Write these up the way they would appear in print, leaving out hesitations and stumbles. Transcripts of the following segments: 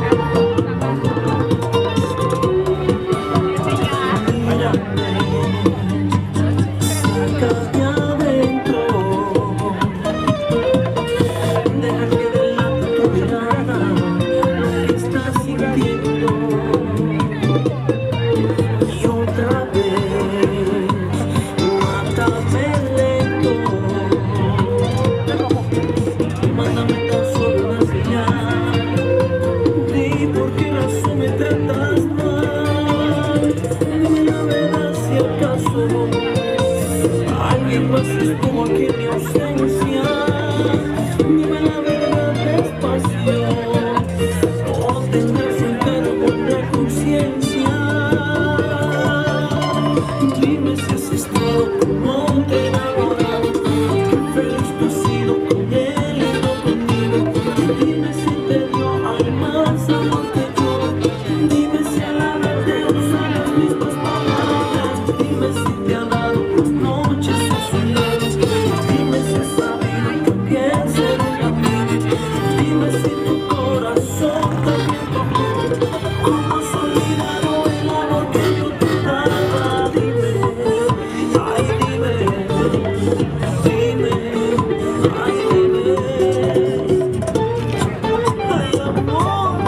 Alguien más estuvo aquí en mi ausencia. Dime la verdad despacio, o tendrás un cargo en la conciencia. Dime si has estado como te enamorado, qué feliz tú has sido con él y no conmigo. Dime si te dio al más amor que yo. Dime si a la vez te usa las mismas palabras. Dime si te ha dado las noches a su lado. Dime si has sabido también ser un amigo. Dime si tu corazón también tocó. ¿Cómo has olvidado el amor que yo te daba? Dime, ay dime, dime, ay dime, ay amor.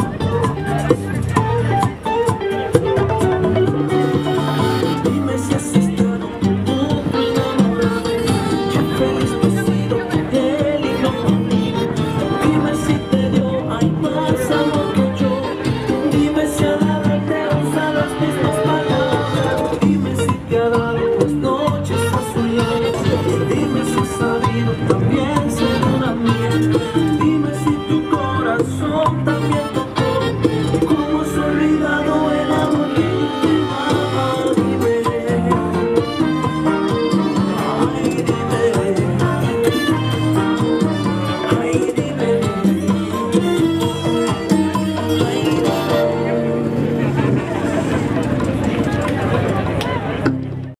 Dime si has estado como tu enamorado, qué feliz tú has sido con él y no conmigo. Dime si te dio ay más amor que yo. Dime si a la vez te usa las mismas palabras. Dime si te ha dado las noches a su lado. Dime si has sabido también ser una mía. Dime si tu corazón también tocó.